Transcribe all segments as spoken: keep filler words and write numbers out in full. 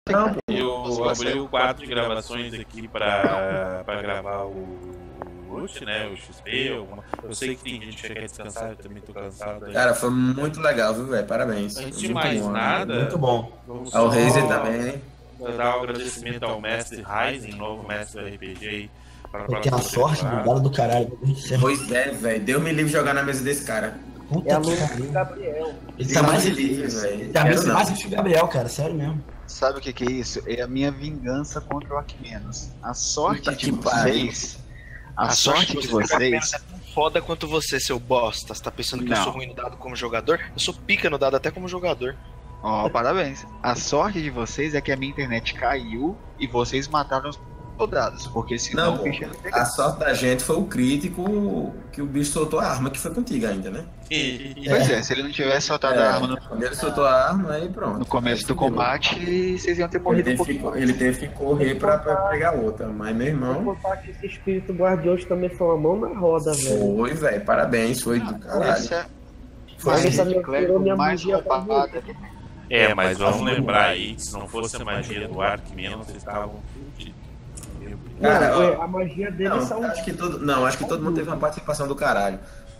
Não, pô. Eu abri o quadro de gravações aqui pra, pra gravar o Root, né? O X P. Alguma... Eu sei que tem gente que quer descansar, eu também tô cansado aí. Cara, foi muito legal, viu, velho? Parabéns. Antes Foi de muito mais bom, nada, muito bom. Vamos Ao só Razer também. dar um agradecimento ao mestre Ryzen, novo mestre do R P G aí. Eu tenho a sorte do dado do caralho. Pois é, velho. Deus me livre jogar na mesa desse cara. Puta É a que luta pariu. do Gabriel. Ele tá mais livre, velho. Ele tá Quero não. mais que o Gabriel, cara, sério mesmo. Sabe o que, que é isso? É a minha vingança contra o Arquimenos. A sorte Puta de que vocês. A, A sorte de vocês. é tão foda quanto você, seu bosta. Você tá pensando que eu Não. sou ruim no dado como jogador? Eu sou pica no dado até como jogador. Ó, parabéns. A sorte de vocês é que a minha internet caiu e vocês mataram os soldados. Porque senão Não, o pô. bicho ia pegar. A sorte da gente foi o crítico que o bicho soltou a arma, que foi contigo ainda, né? Pois é, se ele não tivesse soltado É, a arma no, quando ele soltou a arma, aí pronto. no começo do combate, vocês iam ter Ele morrido um teve, que, pouquinho. ele teve que correr pra, pra pegar outra. Mas, meu Vou irmão, contar que esse espírito guardiões também foi uma mão na roda, velho. foi, velho. Parabéns, foi do caralho. Essa Foi foi Mas essa a minha clérigo tirou minha mais magia pra roubada. É, mas vamos lembrar aí que se não fosse a magia do Arquimenos, vocês estavam fudidos. Cara, Não, ó, é, a magia dele Não, são. acho que todo, não, acho que todo mundo teve uma participação do caralho.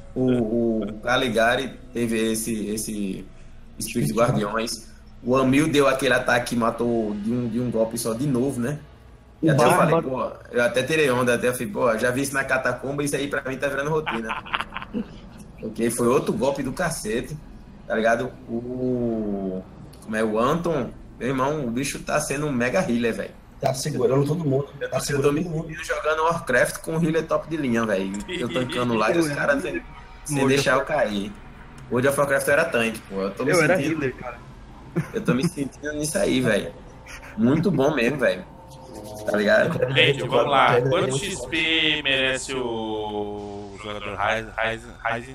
O, o Caligari teve esse, esse espírito de guardiões. O Amil deu aquele ataque que matou de um, de um golpe só de novo, né? E O até eu Bárbaro- falei, pô, eu até tirei onda, até eu falei, pô, já vi isso na catacomba, isso aí pra mim tá virando rotina. Porque foi outro golpe do cacete, tá ligado? O. Como é? O Anton, meu irmão, o bicho tá sendo um mega healer, velho. Tá segurando todo mundo. Tá Eu tô segurando me todo mundo. sentindo jogando Warcraft com o healer top de linha, velho. Eu tancando lá e os caras sem, sem deixar eu cair. World of Warcraft era tanque, pô. Eu tô me Eu era sentindo, healer, cara. eu tô me sentindo nisso aí, velho. Muito bom mesmo, velho. Tá ligado? Gente, vamos lá. Quanto X P merece o jogador Ryzen? Ryzen? Ryzen?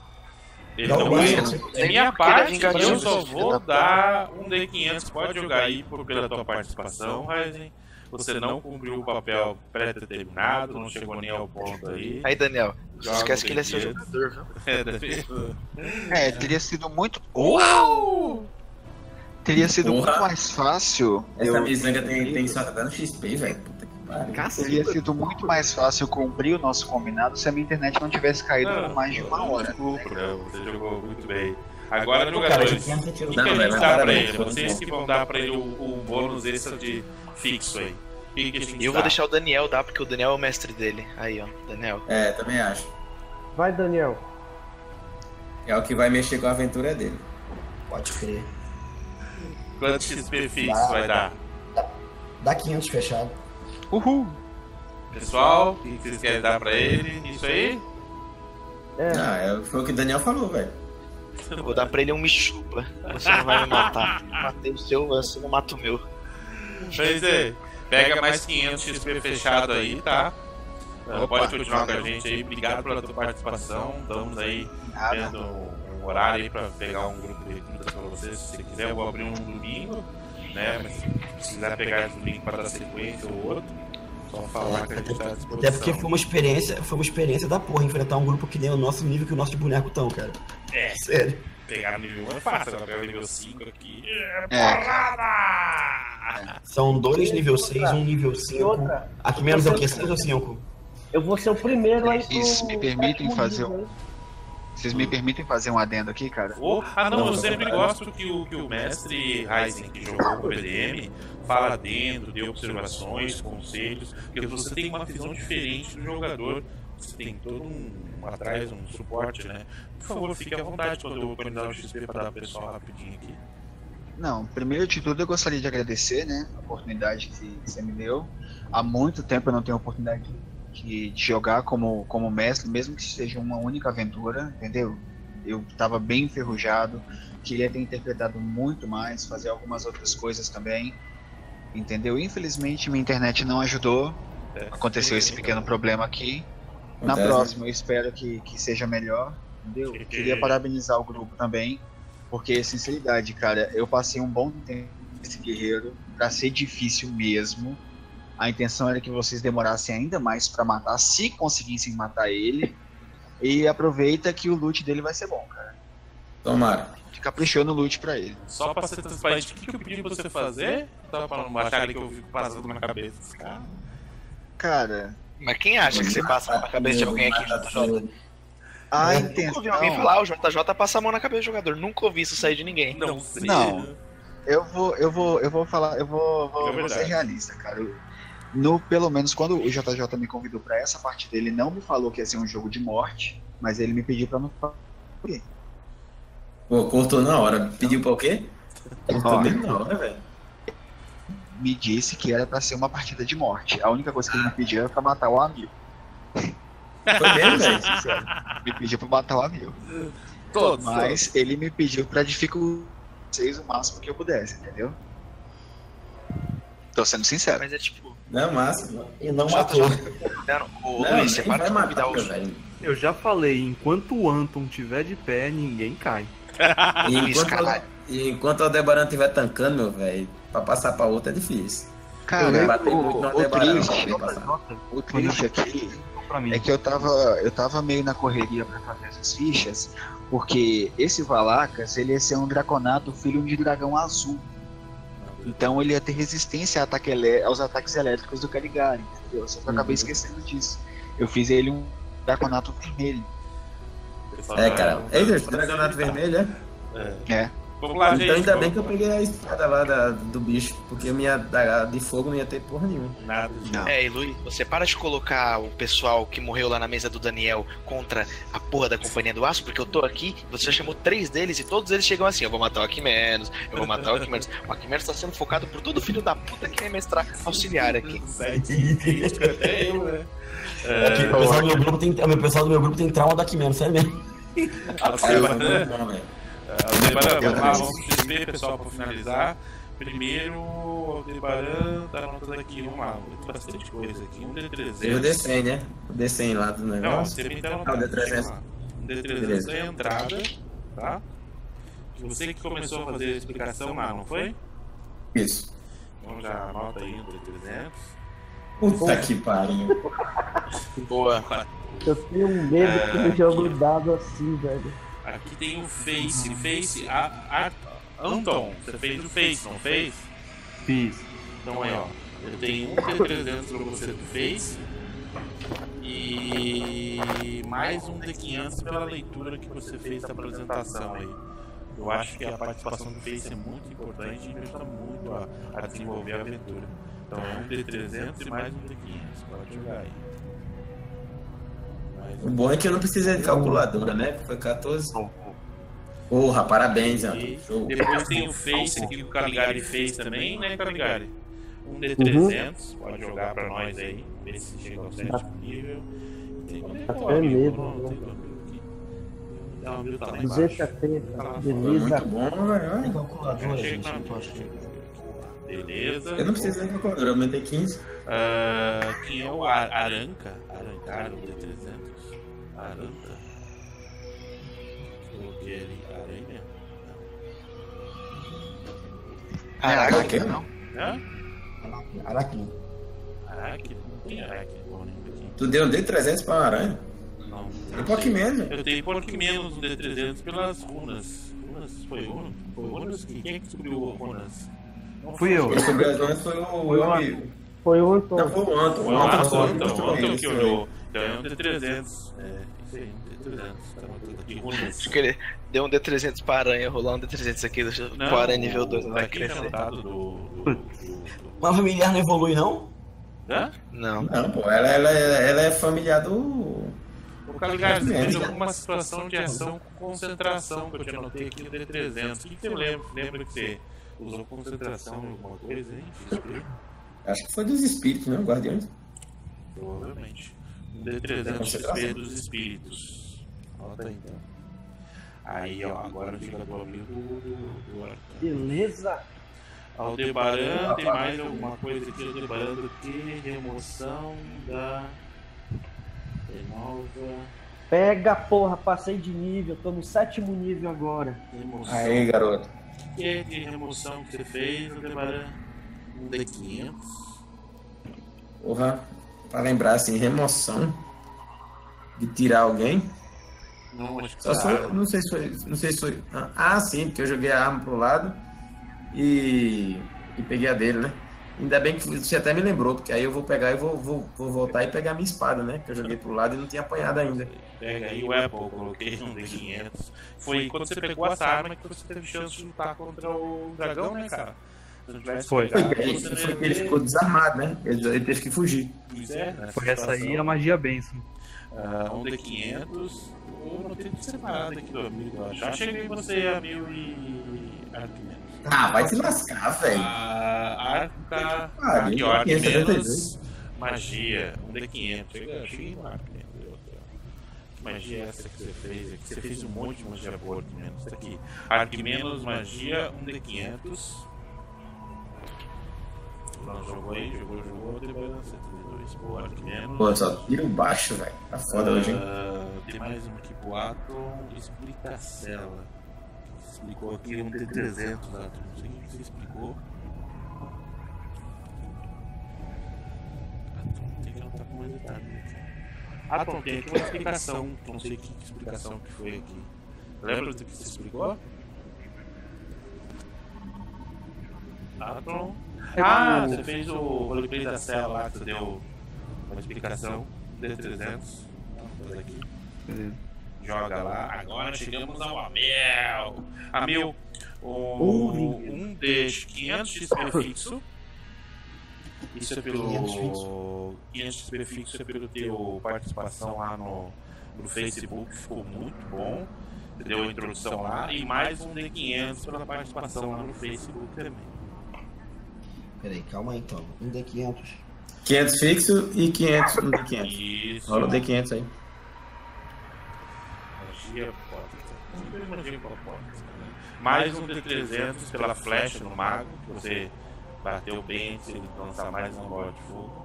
Ele Não, não mas- ganha. Da minha porque ele é parte, vingativo, eu só filho vou da dar um D quinhentos. Pode jogar aí por, pela tua participação, Ryzen. Você não cumpriu o papel pré-determinado, não chegou nem ao ponto aí. Aí, Daniel, não Joga esquece o que ele é seu D quinhentos. jogador, viu? É, deve- É, teria sido muito. Uau! Teria sido Porra. muito mais fácil. Essa eu- misanga tem, tem só dando X P, velho. Puta que pariu. Teria sido muito mais fácil cumprir o nosso combinado se a minha internet não tivesse caído Não, por mais de uma hora. Desculpa, não, você jogou muito bem. Agora, Pô, cara, jogadores, já o tinha que, que tirado. a Não, gente mas dá pra parabéns, ele? foi Vocês bom. que vão dar pra ele o, o bônus extra de fixo aí. O que, que a gente E eu dá? vou deixar o Daniel dar, porque o Daniel é o mestre dele. Aí, ó, Daniel. É, também acho. Vai, Daniel. É o que vai mexer com a aventura dele. Pode crer. Quanto X P fixo Dá, vai dar? Dá quinhentos fechado. Uhul! Pessoal, o que vocês querem dar pra ele? Isso aí? É, Ah, é, foi o que o Daniel falou, velho. Eu vou dar pra ele um me chupa. Você não vai me matar. Eu matei o seu, você não mata o meu. Pois é. Pega mais quinhentos X P fechado aí, tá? Então, pode continuar com a gente aí. Obrigado pela tua participação. Estamos aí vendo um horário aí pra pegar um grupo de recrutas pra você. Se você quiser, eu vou abrir um domingo, né? Mas se precisar pegar esse link para dar sequência ou outro, só falar que a gente tá à disposição. Até porque foi uma experiência, foi uma experiência da porra enfrentar um grupo que nem o nosso nível que o nosso de boneco tão, cara. É, Sério. pegar nível um é fácil, agora pegar nível cinco aqui é É. porrada! São dois nível seis, um nível e cinco. outra, Aqui menos é o que? seis ou cinco? eu vou ser o primeiro aí pro... Vocês me permitem pro fazer nível, um- hein? Vocês me permitem fazer um adendo aqui, cara? Oh, ah não, Não, eu não, sempre não. gosto que o, que o mestre Ryzen, que jogou o P D M, fala dentro, dê observações, conselhos, porque você tem uma visão diferente do jogador, você tem todo um, um atrás, um suporte, né? Por favor, fique à vontade quando eu vou dar o X P para dar pro pessoal rapidinho aqui. Não, primeiro de tudo eu gostaria de agradecer, né, a oportunidade que você me deu. Há muito tempo eu não tenho a oportunidade de, de jogar como, como mestre, mesmo que seja uma única aventura, entendeu? Eu estava bem enferrujado, queria ter interpretado muito mais, fazer algumas outras coisas também, entendeu? Infelizmente minha internet não ajudou, É. aconteceu esse pequeno problema aqui. Na Acontece. próxima eu espero que, que seja melhor, entendeu? Queria parabenizar o grupo também, porque, sinceridade, cara, eu passei um bom tempo nesse guerreiro, pra ser difícil mesmo. A intenção era que vocês demorassem ainda mais pra matar, se conseguissem matar ele. E aproveita que o loot dele vai ser bom, cara. Tomara. Caprichou no loot pra ele. Só pra ser transparente, o que, que eu pedi pra você fazer? Só pra não achar que eu fico passando na cabeça dos caras. Cara, Mas quem acha que você passa na cabeça de alguém aqui, J J? a Nunca ouvi intenção... alguém falar, o J J passa a mão na cabeça do jogador. Nunca ouvi isso sair de ninguém. Não sei. Não. Eu vou, eu vou, eu vou falar, eu vou, vou, É vou ser verdade. realista, cara. Eu- no, pelo menos quando o J J me convidou pra essa partida, ele não me falou que ia ser um jogo de morte, mas ele me pediu pra não falar. Pô, cortou na hora. Pediu pra o quê? Cortou Ó. mesmo na hora, velho. Me disse que era pra ser uma partida de morte. A única coisa que ele me pediu era pra matar o amigo. Foi mesmo, velho? Sincero. Me pediu pra matar o amigo. Todos. Mas ele me pediu pra dificultar vocês o máximo que eu pudesse, entendeu? Tô sendo sincero. Mas é tipo, Não, massa. E não J matou. J convidando. Ô, Não, Luiz, você nem para vai de matar, convidar meu os. velho. Eu já falei, enquanto o Anton tiver de pé, ninguém cai. E Luiz, enquanto, caralho. e enquanto o Aldebaran estiver tancando, meu velho, pra passar pra outra é difícil. Cara, Eu bati muito o, no o Aldebaran pra triste, poder passar. o triste aqui Pra mim. é que eu tava, eu tava meio na correria pra fazer essas fichas, porque esse Valacas, ele ia ser um Draconato filho de dragão azul. Então ele ia ter resistência a ataque elé- aos ataques elétricos do Caligari, entendeu? Só que eu acabei Uhum. esquecendo disso. Eu fiz ele um Draconato vermelho. É, cara. É isso, Dragonato Vermelho, é? É. Vamos lá, gente. Então ainda bem vamos- que eu peguei a espada lá da- do bicho, porque minha da- de fogo não ia ter porra nenhuma. Nada. Não. É, e Luiz, você para de colocar o pessoal que morreu lá na mesa do Daniel contra a porra da Companhia do Aço, porque eu tô aqui, você já chamou três deles e todos eles chegam assim: eu vou matar o Aquimenos, eu vou matar o Aquimenos. O Aquimenos tá sendo focado por todo filho da puta que quer mestrar auxiliar aqui. Até eu, né? Aqui, o, pessoal do meu grupo tem, o meu pessoal do meu grupo tem trauma da Quimera, sério mesmo. Aldebaran, Não, velho. Aldebaran, vamos lá, vamos X P, pessoal, pra finalizar. Primeiro, Aldebaran tá anotando aqui, vamos lá, tem bastante coisa aqui. Um D Teve o trezentos. D cem, né? O D cem lá do Não, negócio. você me tá Ah, o anotando. D trezentos. Um D trezentos é a entrada, tá? Você que começou a fazer a explicação lá, não foi? Isso. Então já anota aí um D trezentos. Puta que pariu. Boa. Eu tenho um medo que eu jogo dado assim, velho. Aqui tem o Face, Face, a, a, Anton, você fez o Face, não fez? Fiz. Então aí, ó, eu tenho um D trezentos pra você do Face e mais um D quinhentos pela leitura que você fez da apresentação aí. Eu acho que a participação do Face é muito importante e me ajuda muito a, a desenvolver a aventura. Então é um D trezentos e mais um D quinhentos, pode jogar aí. Mais O um. bom é que eu não precisei de calculadora, né? Foi quatorze. Porra, parabéns, E Anton. Show. depois tem o Face que o Caligari fez também, né, Caligari? Um D trezentos, pode jogar pra nós aí, ver se chega ao sétimo nível. Tem onde é que é o Até amigo? medo, Não, né? tem o amigo aqui. É, o amigo tá lá duzentos e embaixo. setenta, Tá lá. Foi beleza. muito bom, velho. Tem calculadora, Chega gente. na- Não pode. Beleza. Eu não precisei de calculadora, eu aumentei quinze. Ah, quem é o Ar- Aranca? Arancar, o D trezentos. Aranca. Coloquei ali, aranha. Caraca, Araque, não. Hã? Araquim. Araque? Não tem araque. Porra nenhuma aqui. Tu deu um D trezentos pra uma aranha? Não. Um pouquinho menos, velho. Eu tenho pouco menos no D trezentos pelas runas. Runas? Foi runas? Foi runas? Quem quem é que descobriu runas? Não Fui eu. Quem descobriu as runas foi o meu amigo. Foi o Antônio. Não, foi o Anton. Foi O o Anton Anton, foi então. O Anton isso que aí. olhou. Então é um D trezentos. É, isso aí, um D trezentos. Tá anotando aqui runas. Acho que ele deu um D trezentos pra aranha, rolar um D trezentos aqui, deixa Não, pro aranha nível dois, não vai aqui tá crescer. anotado do... do, do, do... Mas familiar não evolui, não? Hã? Não. Não, pô, ela, ela, ela é familiar do. O Caligari, você fez alguma situação de ação com concentração que eu te anotei aqui no D trezentos. O que você lembra? Lembra que você usou concentração em alguma coisa, hein? X P? Acho que foi dos espíritos, né? Guardiões. Provavelmente. Um D trezentos X P dos espíritos. Anota aí então. Aí, ó, agora fica do amigo do, do Arthur. Beleza. Aldebaran, tem mais alguma coisa aqui? Aldebaran do que? Remoção da. Renova. Pega, porra, passei de nível, tô no sétimo nível agora. Remoção. Aí, garoto. O que é de remoção que você fez, Aldebaran? Um D quinhentos. Porra, pra lembrar assim, remoção de tirar alguém. Não, acho que Só foi, tá. não sei se foi, não sei se foi. Ah, sim, porque eu joguei a arma pro lado e, e peguei a dele, né? Ainda bem que você até me lembrou, porque aí eu vou pegar e vou, vou, vou voltar e pegar a minha espada, né? Que eu joguei pro lado e não tinha apanhado ainda. Pega aí o Apple, coloquei um D quinhentos. Foi quando você pegou essa arma que você teve chance de lutar contra o dragão, né, cara? Se não tivesse Foi. Foi, pegado, ele, você foi não ia que ele ter- ficou desarmado, né? Ele, ele teve que fugir. Pois é, nessa Foi essa aí situação. a magia benção. Ah, um D quinhentos. Eu não tenho separado aqui do amigo, eu acho. Já cheguei em você, amigo e Arquimedes. Ah, vai se lascar, velho. A Arca. Ah, Aqui, ó, quinhentos e setenta e dois. Arquimedes. Magia, um D quinhentos. Chega, cheguei no Arquimedes. Que magia é essa que você fez? Aqui você fez um monte de magia boa, Arquimedes. Isso aqui. Arquimedes, magia, um D quinhentos. Não, jogou aí, jogou, jogou, depois não setenta e dois. Pô, Arquimedes. Pô, só tiro baixo, velho. Tá foda hoje, hein? Ah, tem mais um aqui, Boato, Explicacela. Explicou aqui um D trezentos, Atom. Não sei o que você explicou. Atom, tem que anotar com mais detalhes aqui. Atom, tem aqui uma explicação. Não sei que explicação que foi aqui. Lembra do que você explicou? Atom. Ah, você fez o roleplay da cela lá, que você deu uma explicação. D trezentos. Vamos aqui. Joga lá. Agora chegamos ao Amel. Amel, um, um D quinhentos X P fixo. Isso é pelo quinhentos X P fixo é pelo teu participação lá no, no Facebook, ficou muito bom. Você deu a introdução lá. E mais um D quinhentos pela participação lá no Facebook também. Peraí, calma aí então. Um D quinhentos. quinhentos fixo e quinhentos no D quinhentos. Isso. Rola o D quinhentos aí. Magia pode. Sempre magia pode. Mais um D trezentos pela flecha no mago, que você bateu bem se ele lançar mais uma bola de fogo.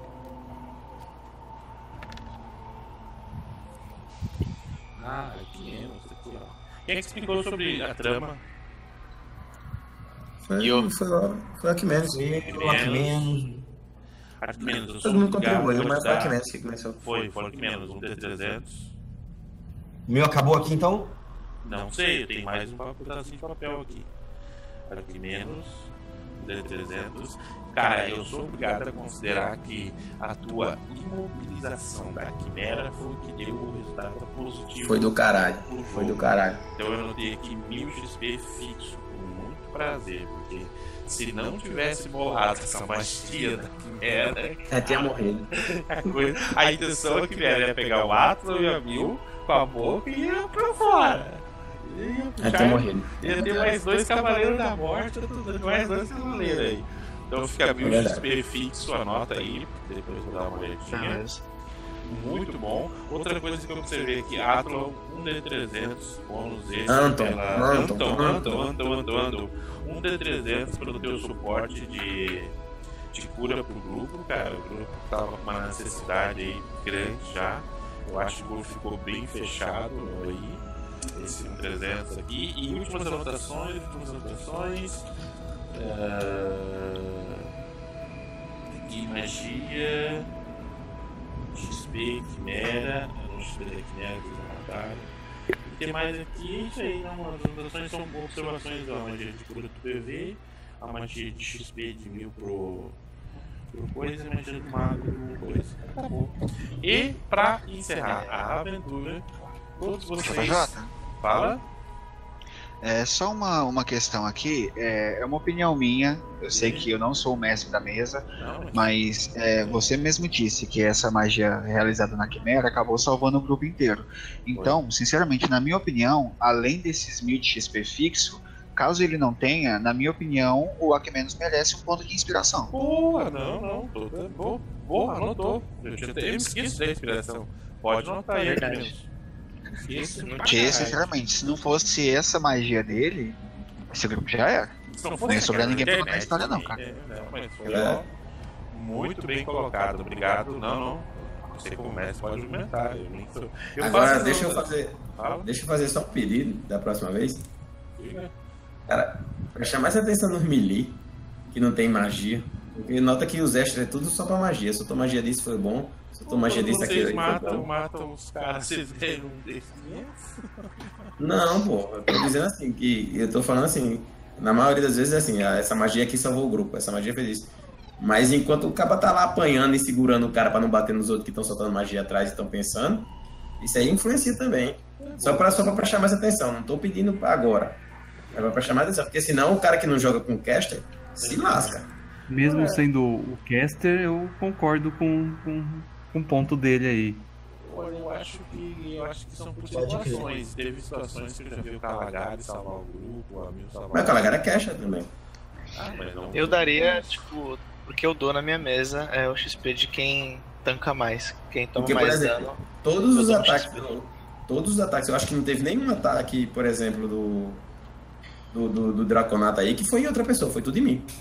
Ah, quinhentos aqui, ó. Quem é que explicou sobre a trama? Foi, Eu. foi lá, foi aqui menos. Eu, Arquimedes. Arquimedes, eu sou Todo mundo obrigado contribuiu, a mas te foi dar- aqui menos que começou. Foi, foi Arquimedes, um D trezentos. O meu acabou aqui então? Não sei, tem mais um pedacinho de papel aqui. Arquimedes, D trezentos. Cara, eu sou obrigado a considerar que a tua imobilização da Quimera foi o que deu o resultado positivo. Foi do caralho. pro jogo. Foi do caralho. Então eu anotei aqui mil X P fixo, com muito prazer, porque se não tivesse bolado essa magia da Quimera, É, tinha morrido. a, coisa, a intenção da Quimera ia pegar o Atlas e a Mil com a boca e ia pra fora. Ia É, puxar- tinha morrido. Ia ter mais dois Cavaleiros da Morte, eu tô dando mais dois Cavaleiros aí. Então fica mil É X P fixo, anota aí, depois eu vou dar uma olhadinha. Muito bom. Outra coisa que eu observei aqui, Atlas um D trezentos, bônus esse Anton, pela... Anton, Anton, Anton. Anton, Anton, Anton, Anton. um D trezentos pelo teu suporte de, de cura pro grupo, cara. O grupo tava com uma necessidade aí grande já. Eu acho que o grupo ficou bem fechado aí. Esse um trezentos aqui. E últimas anotações, últimas anotações. Uh... Aqui magia. X P, Quimera. Não X P da Quimera que eles mataram. O que mais aqui é isso aí, não? As anotações são observações da magia de cura do P V, a magia de X P de mil pro, pro coisa e a magia do mago pro coisa. Tá bom. E pra encerrar a aventura, todos vocês. Jota, Fala? é só uma, uma questão aqui, é, é uma opinião minha, eu sei que eu não sou o mestre da mesa, Não, mas... mas é, você mesmo disse que essa magia realizada na Quimera acabou salvando o grupo inteiro. Então, sinceramente, na minha opinião, além desses mil de X P fixo, caso ele não tenha, na minha opinião, o Arquimedes merece um ponto de inspiração. Boa, não, não. Tô, tô, boa, boa, anotou. Eu, tinha, eu me esqueço da inspiração. Pode anotar aí, Verdade. mesmo. Esqueço, Porque, sinceramente, se não fosse essa magia dele, esse grupo já era. Se não Não ia sobrar ninguém pra contar a internet história, não, também, cara. é, não, mas foi É. ó, muito bem colocado, obrigado. Não, não. Você começa, pode argumentar. Eu nem sou... eu Agora, faço- deixa eu fazer. Fala, Deixa eu fazer só um pedido da próxima vez. diga. Cara, presta mais atenção nos melee, que não tem magia. Porque nota que os extras é tudo só pra magia. Soltou magia disso, foi bom. Soltou magia disso aqui. Vocês matam, matam os caras, vocês ganham um D quinhentos? Não, pô, eu tô dizendo assim, que eu tô falando assim, na maioria das vezes é assim, ah, essa magia aqui salvou o grupo, essa magia fez isso. Mas enquanto o cara tá lá apanhando e segurando o cara pra não bater nos outros que estão soltando magia atrás e estão pensando, isso aí influencia também. Só pra, só pra prestar mais atenção, não tô pedindo pra agora. É pra prestar mais atenção, porque senão o cara que não joga com caster se lasca. Mesmo sendo o caster, eu concordo com, com, com o ponto dele aí. Eu acho que eu acho que são por situações. Teve situações que eu já vi o Calagari salvar o grupo, o Amil salvar. Mas o Calagari é caster também. Ah, mas não... Eu daria, tipo, porque eu dou na minha mesa é o X P de quem tanca mais, quem toma Porque, mais por exemplo, dano. Todos os eu dou ataques, X P. todos os ataques, eu acho que não teve nenhum ataque, por exemplo, do, do, do, do Draconato aí, que foi em outra pessoa, foi tudo em mim.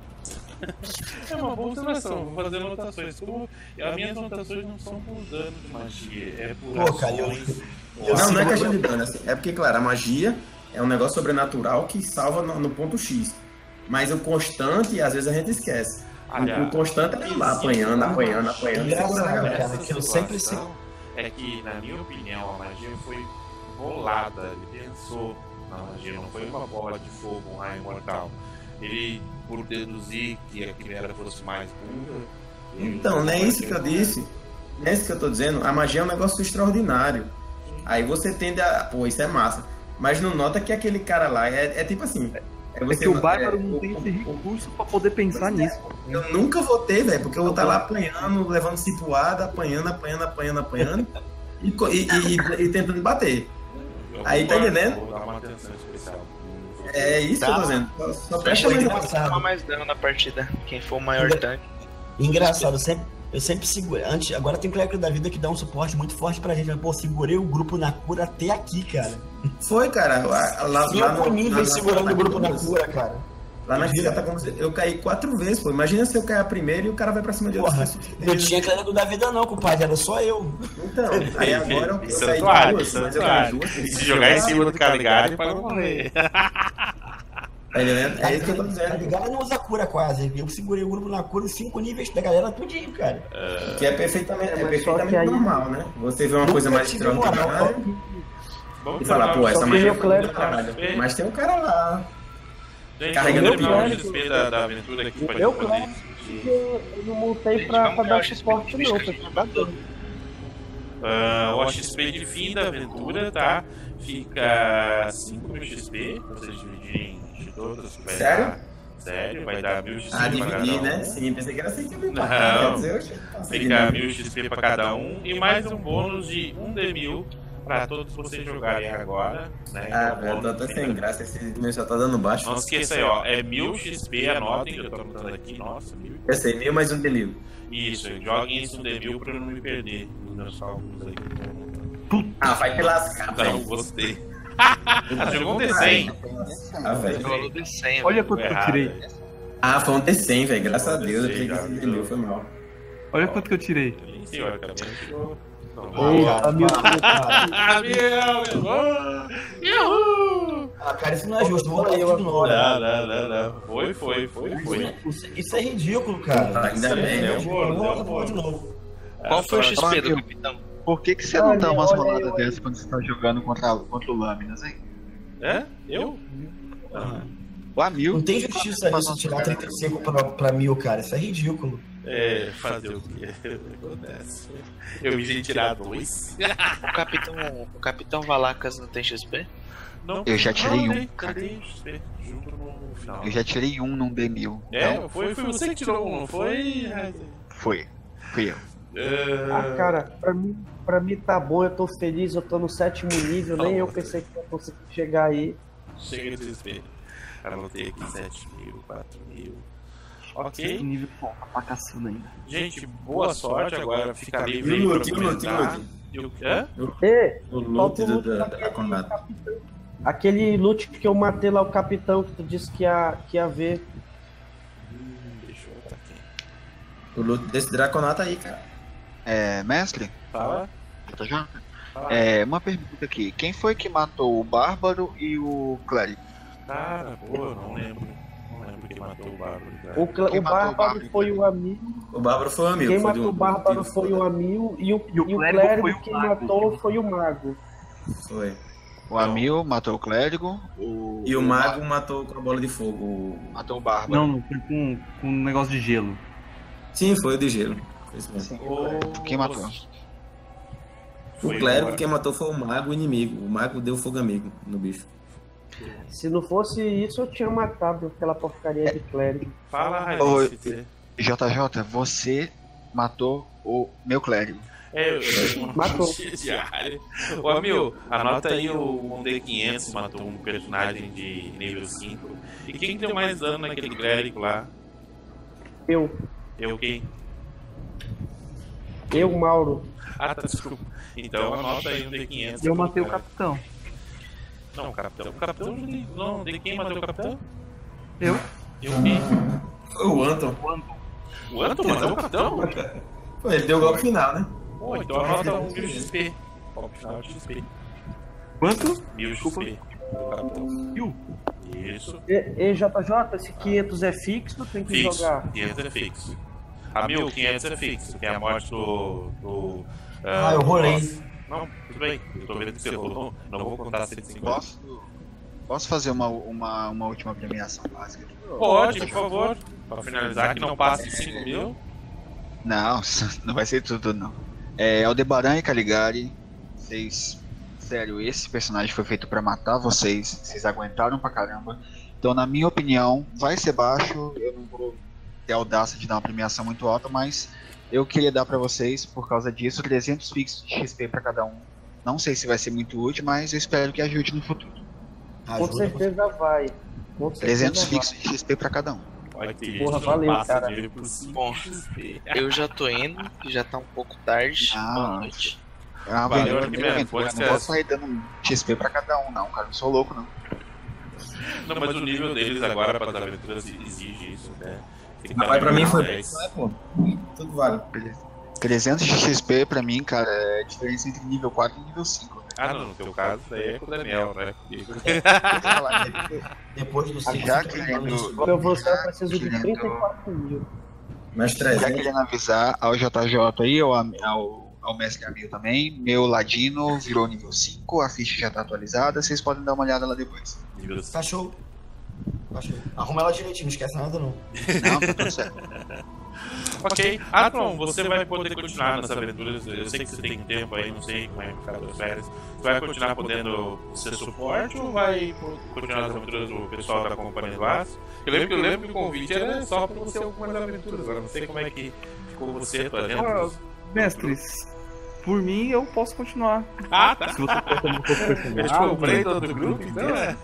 É uma boa observação, vou fazer anotações. Como as minhas anotações não são por dano de magia, é por Pô, cara, eu- ações. eu Não, não é sigo- questão de dano, assim, é porque, claro, a magia é um negócio sobrenatural que salva no, no ponto X. Mas o constante, às vezes a gente esquece. O- Aliás, o constante é lá apanhando, apanhando, apanhando. Engraçado, segurando a galera. cara, que eu sempre situação é que, na minha opinião, a magia foi bolada. Ele pensou na magia, não foi uma bola de fogo, um raio mortal. Ele, por deduzir que a quimera fosse mais burra. ele Então, não é usou isso que eu aquele- disse. Não é isso que eu tô dizendo. A magia é um negócio extraordinário. Aí você tende a. Pô, isso é massa. Mas não nota que aquele cara lá é, é tipo assim. É, É você que o não- Bárbaro é, não o- tem esse o- recurso pra poder pensar nisso. Eu nunca vou ter, velho, porque eu vou estar lá apanhando, levando situada, apanhando, apanhando, apanhando, apanhando e, co- e, e- e- e tentando bater. Eu Aí, tá concordo, entendendo? Vou dar uma atenção especial. É isso que eu tô dizendo. Só, só presta Deixa mais eu atenção. tomar mais dano na partida. Quem for o maior Engra- tanque. Engraçado, eu sempre, eu sempre seguro. Antes, agora tem o Clérigo da Vida que dá um suporte muito forte pra gente. Mas, pô, segurei o grupo na cura até aqui, cara. Foi, cara. Lá, lá, lá Cinco níveis segurando o grupo na cura. cura, cara. Lá na Catacombas, eu caí quatro vezes, pô. Imagina se eu cair a primeira e o cara vai pra cima de Porra, outro. não tinha Clérigo da Vida não, compadre. Era só eu. Então, aí agora eu, eu caí Santuário, duas, mas eu caí santuário. duas. Se jogar em cima do Caligari para não morrer. Tá entendendo? É isso que eu tô A dizendo. Ligada não usa cura quase. Eu segurei o grupo na cura, os cinco níveis da galera tudinho, cara. Que é perfeitamente, é Mas só perfeitamente que aí- normal, né? Você vê uma coisa mais tive moral, extraordinária Vamos e falar, pô, falar essa Só que magia meu foi do clérigo- caralho. Mas tem um cara lá. Gente, Carregando vamos terminar o pior. X P da, da aventura aqui pra Eu, gente poder claro. discutir. Eu eu não montei Gente, pra, vamos pra criar dar o X P suporte de não, bicho que a foi gente pra tá dar Ah, o X P de fim da aventura, tá? Fica cinco mil X P, vocês dividirem de todas. Vai Sério? Dar, sério, vai dar mil X P Ah, pra dividir, cada um. né? Sim, pensei que era assim que eu me Não. Quer dizer, eu achei que tava Fica mil X P pra cada um e mais um bônus de um D mil pra todos vocês jogarem agora, né? Ah, Então, velho, eu tô bônus até sem fica- graça, esse meu só tá dando baixo. Não esqueça aí, ó, é mil X P, anotem que eu tô anotando aqui, nossa, mil. Eu sei, mil mais um delírio. Isso, joguem isso no D mil pra eu não me perder nos meus cálculos aí. Ah, vai te lascar, Não, velho. gostei. Ah, jogou um D cem. Ah, velho. Rolou D cem, Olha velho. quanto que eu errado, tirei. né? Ah, foi um D cem, velho. Graças a Foi um Deus. Eu D cem, pensei que esse já, delírio foi mal. Olha quanto que eu tirei. Nem sei, olha, cara, mas tirou. Não, Eita, meu Deus, cara. Ah, meu, meu, Uhul! Ah, cara, isso não é justo. Vou Olha botar eu tudo no Não, hora. não, não, não. Foi, foi, foi, foi. Isso, isso é ridículo, cara. Ainda bem, Deu né? bolo, Vou deu botar de bolo. novo. Qual foi o X P do Fábio. capitão? Por que, que você não dá Olha, umas olha, roladas olha. dessas quando você tá jogando contra, contra o Lâminas, hein? É? Eu? O Amil. Não tem justiça nisso tirar trinta e cinco pra, pra mil, cara. Isso é ridículo. É, fazer o que acontece. Eu me ia tirar dois. O capitão, o capitão Valacas não tem X P? Não, Eu já tirei não, um, tem- cara. tem X P junto no final. Eu já tirei um num D mil. É, Então, foi, foi você que tirou um, não foi? foi. Fui eu. Ah, cara, pra mim, pra mim tá bom, eu tô feliz, eu tô no sétimo nível, nem eu pensei que ia conseguir chegar aí. Chega de desespero. Anotei aqui sete mil, quatro mil. Que Ok. nível bom, pra caçando ainda. Gente, boa sorte agora. Fica E livre o aí loot, pra e o loot, e o comentar. loot? E o- Hã? E, O loot falta o do loot da daquele Draconato. capitão. Aquele loot que eu matei lá, o capitão, que tu disse que ia, que ia ver. Hum, deixa eu botar aqui. O loot desse Draconato aí, cara. É, mestre? Fala. Tá jogando? Fala. É, uma pergunta aqui. Quem foi que matou o Bárbaro e o Clérigo? Cara, pô, não lembro. Não lembro quem quem matou o Bárbaro. Cara. O, Cle- Quem o matou o Bárbaro Bárbaro foi foi- o amigo. O Bárbaro foi um amigo. Quem foi matou do- o Bárbaro do- foi o amigo e o, E o e o clérigo clérigo foi o que mago. matou foi o mago. Foi. O Amil matou o clérigo. O, E o mago matou com a bola de fogo. o- matou o Bárbaro. Não, não, foi com, com um negócio de gelo. Sim, foi o de gelo. Foi isso mesmo. Sim, O- Quem matou? O Foi clérigo, embora. quem matou foi o mago inimigo. O mago deu fogo amigo no bicho. Se não fosse isso, eu tinha matado aquela porcaria de clérigo. Fala, Ô, Raíssa. você- J J, você matou o meu clérigo. É, eu- Matou. Diário. Ô, Amil, anota aí o um D quinhentos matou um personagem de nível cinco. E quem deu mais dano naquele clérigo lá? Eu, Eu quem? eu, Mauro. Ah, tá, desculpa. Então anota aí um D quinhentos. Eu matei o cara. capitão. Não, o capitão. O capitão não, de quem matou o capitão? Eu? Eu quem? Foi o Anton. O Anton matou o capitão? Foi, ele deu o golpe final, né? Pô, então anota um mil X P. Golpe final de X P. Quanto? Mil X P do capitão. Mil? Isso. E, e J J, esse quinhentos é fixo, tem que Fixo. jogar. quinhentos é fixo. A mil quinhentos é fixo, que é a morte do. do Ah, eu rolei. boss. Não, tudo bem. Eu tô vendo que você rolou. Não vou contar cento e cinquenta. Posso, posso fazer uma, uma, uma última premiação básica? Pode, por favor. Pra finalizar, que não passe de cinco mil. Não, não vai ser tudo não. É Aldebaran e Caligari. Vocês. Sério, esse personagem foi feito pra matar vocês. Vocês aguentaram pra caramba. Então, na minha opinião, vai ser baixo. Eu não vou ter a audácia de dar uma premiação muito alta, mas eu queria dar pra vocês, por causa disso, trezentos fixos de X P pra cada um. Não sei se vai ser muito útil, mas eu espero que ajude no futuro. Com Ajuda, certeza vai. Com certeza trezentos vai. fixos de X P pra cada um. Vai ter Porra, gente que não valeu, passa cara. dele por cinco Bom, X P. Eu já tô indo, que já tá um pouco tarde. Ah. Boa noite. É uma Valeu, aventura, Arquimedes, aventura, pode não ser. vou sair dando X P pra cada um, não, cara. Não sou louco, não. Não, mas o nível deles agora para as aventuras exige isso, né? Tem que Mas estar pra mim nível foi dez. bem, né, pô? Tudo vale. trezentos de X P pra mim, cara, é a diferença entre nível quatro e nível cinco. Né? Ah, não, no teu caso, daí é com o Daniel, né? Depois do cinco, Já cinco, querendo, Quando eu vou ser, eu preciso de Querendo- trinta e quatro mil. Mais já trezentos. querendo avisar ao J J aí, ao, ao, ao Mestre Amil também, meu Ladino virou nível cinco, a ficha já tá atualizada, vocês podem dar uma olhada lá depois. Nível Tá show. Tá show. Arruma ela direitinho, não esquece nada não. Não, tá tudo certo. Ok. Ah, Tom, você vai poder continuar nessas aventuras. Eu sei que você tem tempo aí, não sei como é que ficar as férias. Você vai continuar podendo ser suporte ou vai continuar as aventuras do pessoal da Companhia do Aço? Eu lembro que eu lembro que o convite era só pra você algumas aventuras. Agora não sei como é que ficou você, tua Ah, agenda. mestres, por mim eu posso continuar. Ah, tá. Se você for também for Eu te personagem, comprei todo o grupo, então é.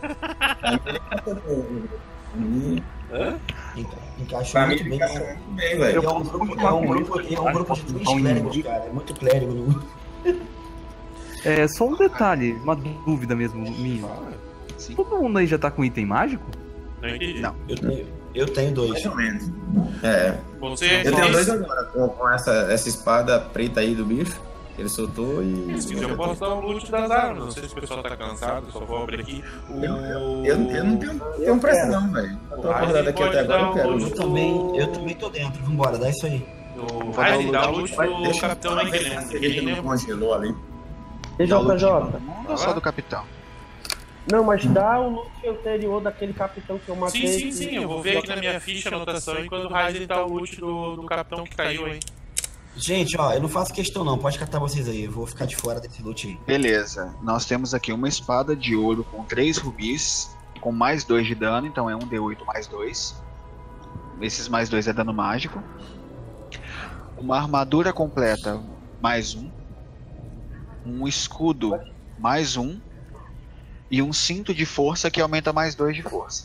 Hã? Enca- Encaixou Pra mim, muito bem. encaixou É muito bem, velho. um grupo, é um grupo, é um grupo de três clérigos, cara. É muito clérigo no grupo. É só um detalhe, uma dúvida mesmo minha. Sim. Todo mundo aí já tá com item mágico? Não entendi. Não. Eu tenho, eu tenho dois. Mais ou menos. É. Você Eu tenho fez- dois agora, com, com essa, essa espada preta aí do bicho. Ele soltou e. Se quiser, eu posso dar o loot das armas. Não sei se o pessoal tá cansado, só vou abrir aqui. O... Eu, eu, eu não tenho, tenho pressa, não, velho. Eu tô acordado aqui até agora, eu quero. Eu também, eu também tô dentro. Vambora, dá isso aí. O Riley dá o loot do Deixa Capitão eu ver Lincoln. se ele Ninguém não lembra. congelou ali. E Dá o loot J de todo J? mundo ou só do capitão? Não, mas dá o loot anterior daquele capitão que eu matei. Sim, sim, que- sim. Eu vou ver aqui na minha ficha a anotação enquanto o Riley dá o loot do, do Capitão que caiu, hein. Gente, ó, eu não faço questão não. Pode catar vocês aí. Eu vou ficar de fora desse loot aí. Beleza, nós temos aqui uma espada de ouro com três rubis, com mais dois de dano, então é um D oito mais dois. Esses mais dois é dano mágico. Uma armadura completa, mais um. Um escudo, mais um. E um cinto de força que aumenta mais dois de força.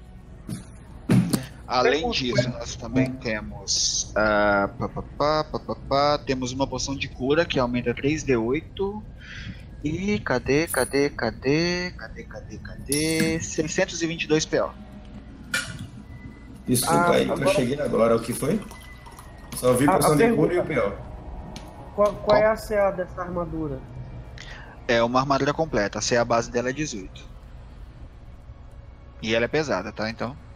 Além disso, nós também temos. ah, pá, pá, pá, pá, pá, pá, temos uma poção de cura que aumenta três D oito. E cadê, cadê, cadê, cadê, cadê, cadê? seiscentos e vinte e dois P O. Desculpa Ah, aí, que eu agora- cheguei agora. O que foi? Só vi A- a poção de pergunta- cura e o P O. Qual, qual é a C A dessa armadura? É uma armadura completa, a C A base dela é dezoito. E ela é pesada, tá? Então.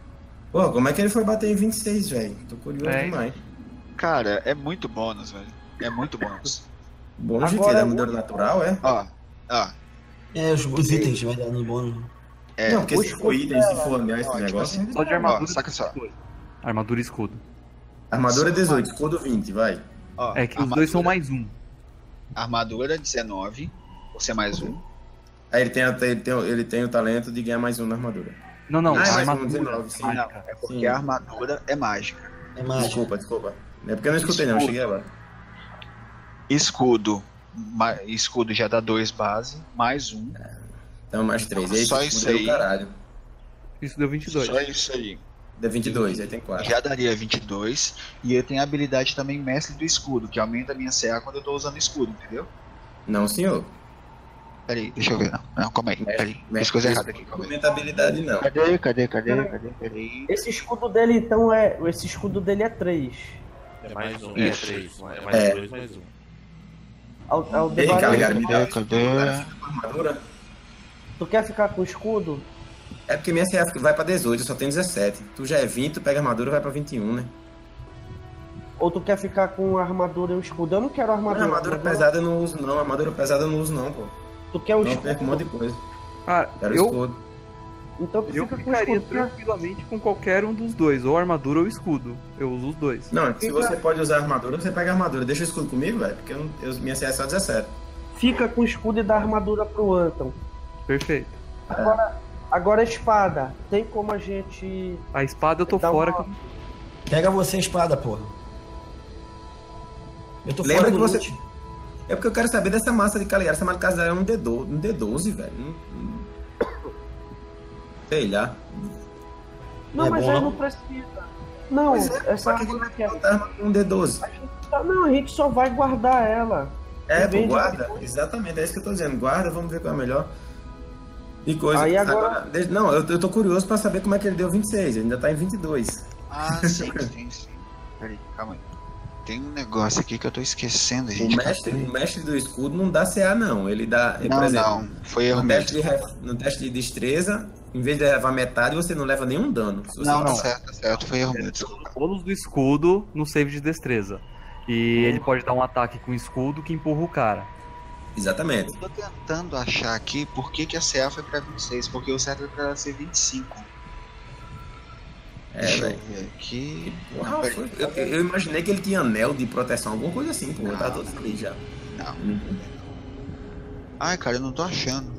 Pô, como é que ele foi bater em vinte e seis, velho? Tô curioso É. demais. Cara, é muito bônus, velho. É muito bônus. Bônus de quê? Agora, Da armadura natural, é? Ó, ó. É, os, os itens vai dar no bônus. É, não, porque o se escudo for item, se dela. for olhar esse Ó, tipo negócio... assim, Só de Ó, armadura. saca só. Armadura e escudo. Armadura é Só dezoito, escudo vinte, vai. Ó, É que os dois são mais um. Armadura dezenove, você mais um. Aí ele tem, a- ele, tem, ele tem o talento de ganhar mais um na armadura. Não, não, Ah, é a mais um, armadura. dezenove, sim. Não, mágica. é porque Sim. a armadura é mágica. É mágico. Desculpa, desculpa. É porque eu não escutei não, Escudo. cheguei agora. Escudo. ma- Escudo já dá dois base, mais um. Então mais três. Aí Só esse isso escudo deu aí. caralho. Isso deu vinte e dois. Só isso aí. Deu vinte e dois, aí tem quatro. Já daria vinte e dois. E eu tenho a habilidade também Mestre do Escudo, que aumenta a minha C A quando eu tô usando escudo, entendeu? Não, senhor. Peraí, deixa eu ver. Não, não calma aí. Peraí, fiz Mestre, coisa esse errada aqui. Calma Não aí. aumenta a habilidade, não. Cadê, cadê, cadê, cadê? Peraí. Esse escudo dele, então, é. Esse escudo dele é três. É mais um, é Isso. três. É mais É. dois, mais um. Ao, ao Ei, Caligari, me dá Cadê, cadê? armadura. Tu quer ficar com o escudo? É porque minha C F vai pra dezoito, eu só tenho dezessete. Tu já é vinte, tu pega a armadura e vai pra vinte e um, né? Ou tu quer ficar com a armadura e o escudo? Eu não quero Não, armadura. armadura armadura- pesada eu não uso, não. Armadura pesada eu não uso, não, pô. Tu quer o Não, escudo? perco um monte de coisa. Cara, Quero eu, escudo. Então tu eu fica com o ficaria escudo. né? tranquilamente com qualquer um dos dois, ou armadura ou escudo. Eu uso os dois. Não, se você pode usar armadura, você pega a armadura. Deixa o escudo comigo, velho, porque eu, não- eu, minha C F é só dezessete. Fica com o escudo e dá armadura pro Anton. Perfeito. Agora, agora a espada. Tem como a gente. A espada eu tô Dá fora. uma- que eu- Pega você a espada, porra. Eu tô Lembra fora que do você- loot. É porque eu quero saber dessa massa de Caligari. Essa massa de Caligari é um D doze, um D doze, velho. Não- não- Sei lá. Não, É mas bom, aí não? não precisa. Não, Pois é, essa pra que arma que é. botar arma com um D doze? Tá, não, a gente só vai guardar ela. É, pô, Vende guarda. Exatamente, é isso que eu tô dizendo. Guarda, vamos ver qual é a melhor. E coisa. Aí agora- deixa- Não, eu, eu tô curioso pra saber como é que ele deu vinte e seis. Ele ainda tá em vinte e dois. Ah, sim, sim, sim. Peraí, calma aí. Tem um negócio aqui que eu tô esquecendo, O gente. mestre, o mestre do escudo não dá C A, não. Ele dá. por Não, exemplo, não. Foi erro No teste, de, mesmo. ref- no teste de destreza, em vez de levar metade, você não leva nenhum dano. Se você Não, não, passar. certo, tá certo. Foi erro meu, desculpa. Bônus do escudo no save de destreza. E ele pode dar um ataque com escudo que empurra o cara. Exatamente. Eu tô tentando achar aqui por que, que a C A foi pra vinte e seis, porque o certo era pra ela ser vinte e cinco. É, Deixa eu velho. ver aqui. Porra, Não, foi- peraí. eu, eu imaginei que ele tinha anel de proteção, alguma coisa assim, pô. Eu tava todo feliz já. Não. Uhum. Ai, cara, eu não tô achando.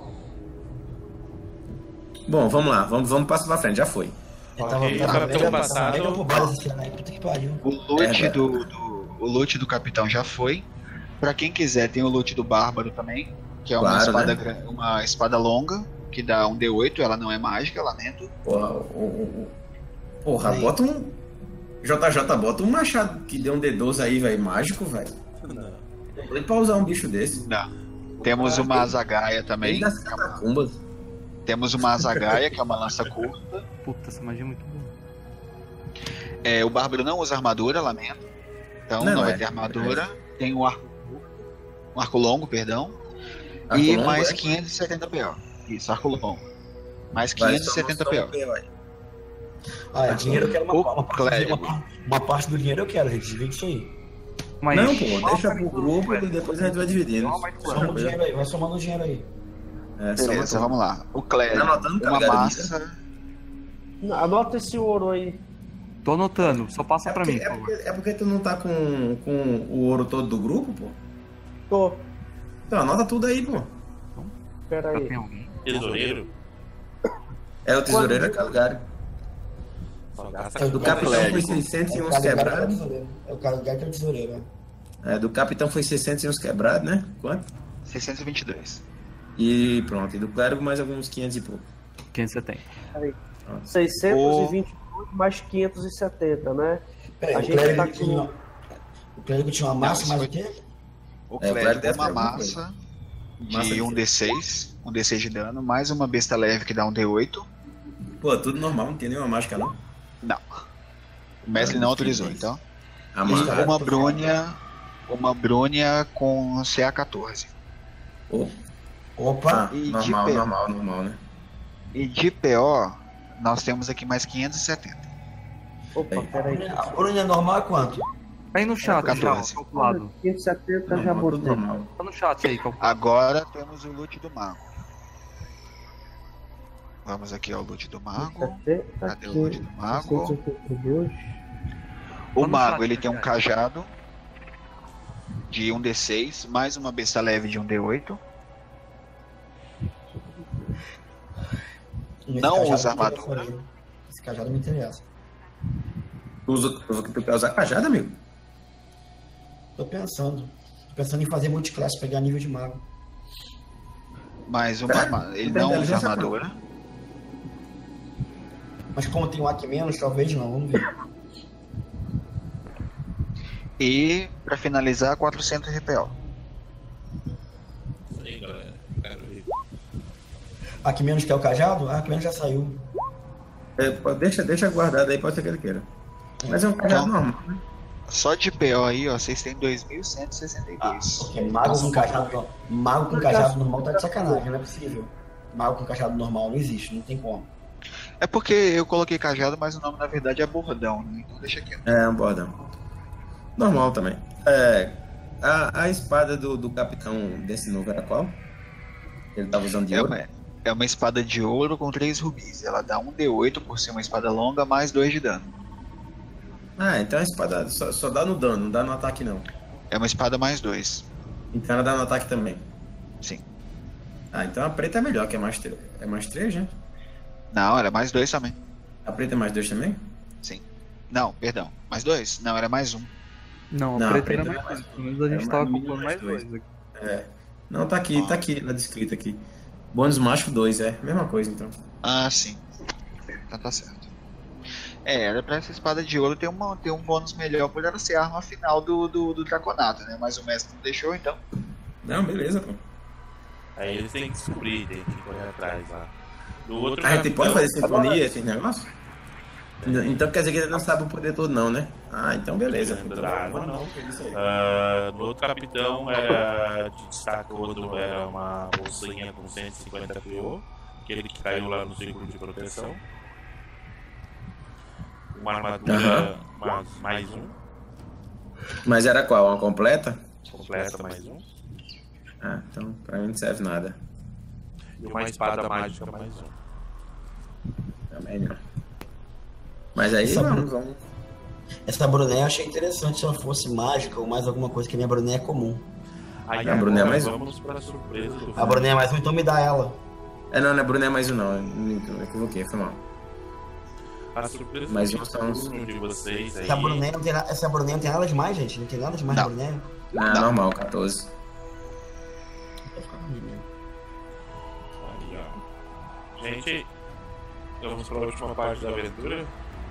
Bom, vamos lá, vamos, vamos passo pra frente, já foi. Eu tava Ok, tava para mega, ter um passado- mega roubado esse filho da puta que pariu. O loot É, do, do- o loot do capitão já foi. Pra quem quiser, tem o loot do bárbaro também, que é uma Claro, espada né? gran- uma espada longa, que dá um D oito, ela não é mágica, lamento. Porra, o, o- o- porra Aí. bota um. J J, bota um machado que deu um D doze aí, velho, mágico, velho. Tô doido pra usar um bicho desse. Não. Temos uma azagaia Ele também. das catacumbas. Temos uma azagaia, que é uma lança curta. Puta, essa magia é muito boa. É, o bárbaro não usa armadura, lamento. Então Não, não, vai é. ter armadura. Tem um arco curto, um arco longo, perdão. Arco e longo, mais é? quinhentos e setenta P O. Isso, arco longo. Mais Vai, quinhentos e setenta só- P só O. um P O aí. Ah, é, dinheiro eu quero uma, O uma, parte, clérigo. uma, uma parte do dinheiro eu quero, gente. Desliga isso aí. Mas Não, pô, deixa pro grupo e depois a gente vai dividindo. Não, mas Soma o dinheiro aí, vai somando o dinheiro aí. É, só Beleza, uma- vamos lá. O clérigo, Tá anotando, uma cara, massa. Anota esse ouro aí. tô anotando, só passa É pra porque, mim, é, por favor. porque, é porque tu não tá com, com o ouro todo do grupo, pô? Tô. Então anota tudo aí, pô. Pera Já aí. tem alguém? Tesoureiro. É o tesoureiro, é Caligari. Só gasta É o Do do capitão Clérigo. foi seiscentos e É o uns cara do gato que é o quebrados. tesoureiro. É o cara do gato que é o tesoureiro, né? É, do capitão foi seiscentos e uns quebrados, né? Quanto? seiscentos e vinte e dois. E pronto. E do clérigo mais alguns quinhentos e pouco. quinhentos e setenta. seiscentos e vinte e dois mais quinhentos e setenta, né? Peraí, A o gente clérigo tá tinha uma- o clérigo tinha uma massa, Não, mais isso o quê? O É, o clérigo clérigo é deve uma ter alguma massa Massa de de um D seis, um D seis de dano, mais uma besta leve que dá um D oito. Pô, tudo normal, não tem nenhuma mágica não. Não. O mestre não autorizou, então. A E mágica. uma brônia, uma brônia com C A quatorze. Oh, Opa! ah, E de normal, pé. normal, normal, né? E de P O, nós temos aqui mais quinhentos e setenta. Opa, peraí. A Bruna normal é quanto? Aí no chat, já, quatorze. calculado. quinhentos e setenta Não, já tudo botei. normal. Tá no chat aí, calculado. Agora temos o loot do mago. Vamos aqui ao loot do mago. Cadê o loot do mago? O mago, ele tem um cajado de um D seis, mais uma besta leve de um D oito. Esse Não cajado usa me interessa armadura. aí. Esse cajado me interessa. Tu usa, tu quer usar cajado, amigo? Tô pensando. Tô pensando em fazer multiclasse, pegar nível de mago. Mais uma Sério? arma- Ele Tem não usa inteligência armadura. Mas como tem um A Q menos, talvez não, vamos ver. E, pra finalizar, quatrocentos R P O. Isso aí, galera. Quero ver. A Q menos que é o cajado? Ah, A Q menos já saiu. É, pode- deixa, deixa guardado aí, pode ser que ele queira. Mas é um cajado Então, normal, né? Só de P O aí, ó, vocês têm dois mil cento e sessenta e Ah, dois. porque mago com cajado, mago com cajado normal tá de sacanagem, não é possível. Mago com cajado normal não existe, não tem como. É porque eu coloquei cajado, mas o nome na verdade é bordão, né? Então deixa aqui. É, um bordão. Normal também. É, a, a espada do, do capitão desse novo era qual? Ele tava usando de É ouro? uma, é uma espada de ouro com três rubis. Ela dá um D oito por ser uma espada longa, mais dois de dano. Ah, então a espada só, só dá no dano, não dá no ataque não. É uma espada mais dois. Então ela dá no ataque também. Sim. Ah, então a preta é melhor, que é mais, tre- é mais três, né? Não, era mais dois também. A preta é mais dois também? Sim. Não, perdão. Mais dois? Não, era mais um. Não, a Não, preta a era preta mais era dois. Pelo menos a gente era tava mais calculando mais dois. dois aqui. É. Não, tá aqui, tá aqui, na descrita aqui. Bônus macho dois, é. Mesma coisa, então. Ah, sim. Então tá certo. É, era pra essa espada de ouro ter, uma, ter um bônus melhor por ela ser a arma final do, do, do Draconato, né? Mas o mestre não deixou, então. Não, beleza, pô. Aí eles têm que descobrir, tem que correr atrás lá. Do outro A gente capitão- pode fazer sinfonia, esse negócio? Então quer dizer que ele não sabe o poder todo, não, né? Ah, então beleza. Lembra Então, da arma, vamos- não. vamos isso aí. Ah, no outro capitão era de destacou do- era uma bolsinha com cento e cinquenta P O, aquele que caiu lá no círculo de proteção. Uma armadura Aham. mais, mais um, Mas era qual? Uma completa? completa mais um. Ah, então pra mim não serve nada. E uma espada mágica mais um. Também não. Mas aí Essa vamos, Bru- vamos. Essa Bruné eu achei interessante se ela fosse mágica ou mais alguma coisa, que a minha Bruné é comum. Aí A Bruna é agora mais um. vamos para a surpresa do A Bruné é mais um, então me dá ela. É, não, não é Bruno, é mais um não. Eu me equivoquei, foi mal. A surpresa Mas do nós estamos- turno de vocês aí. Essa Bruné não tem, na- essa Bruné não tem nada demais, gente. Não tem nada demais na Não. Bruné. Não, é normal, catorze. Aí, ó. Gente, vamos para a última parte da aventura.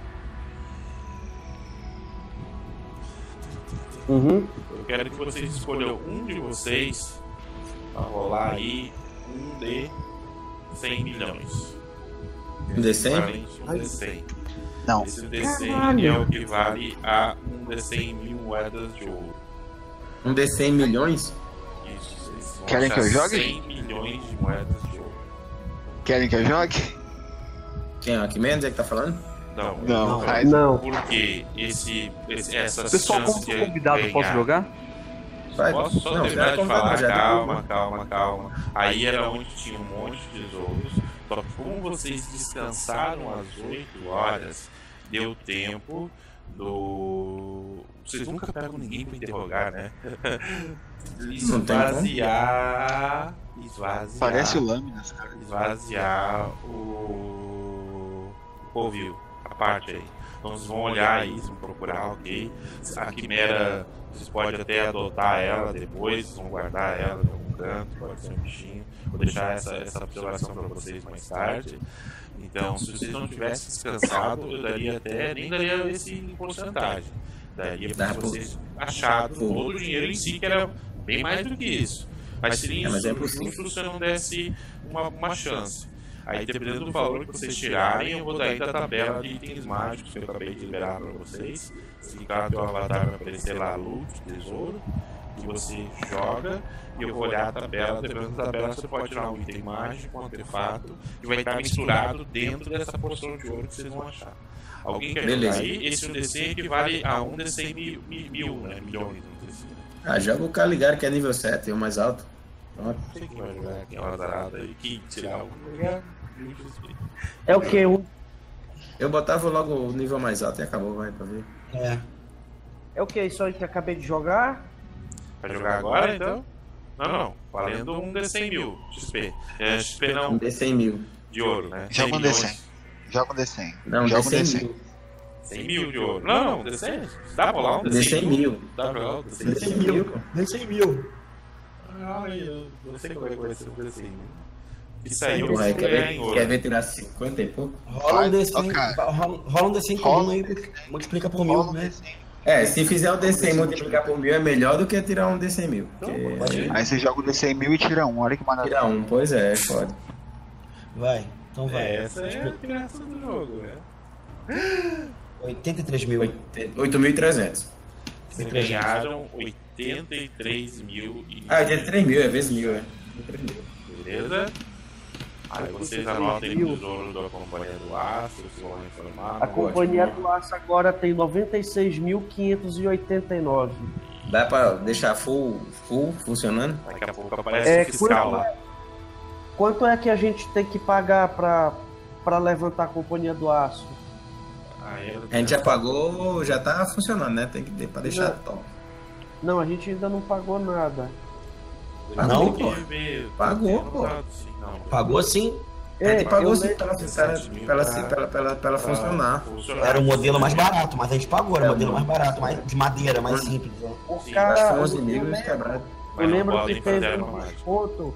Uhum. Eu quero que vocês escolham um de vocês para rolar aí um de cem milhões. Um D cem? Equivalente a Um D cem. Não. Esse D cem Caralho. é o que vale a um D cem mil moedas de ouro. Um D cem milhões? Isso, vocês vão Querem que eu achar jogue? cem milhões de moedas de ouro. Querem que eu jogue? Quem é o Arquimedes é que tá falando? Não, Não, Não. faz. Não. porque esse, esse, essas Pessoal, como chances sou de convidado, ganhar- posso jogar? Vai. Posso só Não, terminar já de convidado, falar? já tá Calma, bom. calma, calma. Aí era onde tinha um monte de tesouros. Só que como vocês descansaram às oito horas, deu tempo do. Vocês nunca pegam ninguém pra interrogar, né? Não tem como. Esvaziar. Esvaziar. Parece o Lâminas, cara. Esvaziar o. o covil, a parte aí. Então vocês vão olhar aí, vocês vão procurar, ok. A quimera, vocês podem até adotar ela depois, vocês vão guardar ela em algum canto, pode ser um bichinho. Vou deixar essa, essa observação para vocês mais tarde. Então, se vocês não tivessem descansado, eu daria até, nem daria esse em porcentagem. Daria para Dá por- vocês achado todo o dinheiro em si, que era bem mais do que isso. Mas seria É, mas é injusto possível. se eu não desse uma, uma chance. Aí, dependendo do valor que vocês tirarem, eu vou dar ainda a tabela de itens mágicos que eu acabei de liberar para vocês. Se clicar no teu avatar, vai aparecer lá loot, tesouro. que você joga e eu vou olhar a tabela. Dependendo da tabela, você pode tirar um item mágico, um artefato e vai estar misturado dentro dessa porção de ouro que vocês vão achar. Alguém quer Beleza. jogar aí? Esse um D cem equivale a um D cem mil, mil né? Milhões de D cem. Ah, joga o Caligari, que é nível sete, é o mais alto. Pronto. Não sei quem vai jogar aquela zarada aí. Quem tirar algum lugar? É o que? Um, Eu botava logo o nível mais alto e acabou, vai pra ver. É. é o que? Isso aí que eu acabei de jogar? Vai jogar agora então? Não, não. Valendo um D cem mil X P. É, X P não, Um D cem mil. de ouro, né? Joga um cem D cem. milhões. Joga um D cem. Não, Joga um D D cem cem. mil. cem mil de ouro. Não, não, D cem. Dá pra lá um D D cem cem mil. Dá pra lá um D cem D cem mil, pô. Nem cem mil. Ai, eu não sei como é que vai ser o D cem mil. Isso aí eu Porra, aí preciso quer ganhar em ver, ouro. quer ver tirar cinquenta e pouco? Rola um D cem, Ó, cara. rola, rola um D cem Rola comum um aí, D cem. multiplica por mil, Rola um né? D cem. É, se fizer o D cem multiplicar por mil é melhor do que tirar um D cem mil. Porque Aí você joga o D cem mil e tira um. Olha que maravilha. tirar um, pois é, é foda. Vai, então vai. Essa é a graça do jogo, né? oitenta e três mil. oito mil e trezentos. Vocês ganharam oitenta e três mil e... Ah, oitenta e três mil, é vezes mil, é. Beleza? Aí vocês anotem o tesouro da Companhia do Aço, se vão informar. A Companhia do Aço agora tem noventa e seis mil quinhentos e oitenta e nove. Dá pra deixar full, full funcionando? Daqui a pouco aparece É, o fiscal quanto- lá. Quanto é que a gente tem que pagar pra, pra levantar a Companhia do Aço? Aí eu- A gente já pagou, já tá funcionando, né? Tem que ter pra deixar top. Não, a gente ainda não pagou nada. Pagou, Tem pô. que ver. Pagou, pô. Sim, não. Pagou sim? A gente É, pagou eu sim lembro- pra ela, pra ela, pra ela, pra ela, pra ela, pra ela funcionar. Funcionar. Era o modelo mais barato, mas a gente pagou, era o É, modelo mais mano. barato, mais, de madeira, mais simples. Né? O Sim, cara, Acho que eu, onze eu mil e lembro, quebrado. eu Mas não lembro podem que teve fazer um mais. desconto.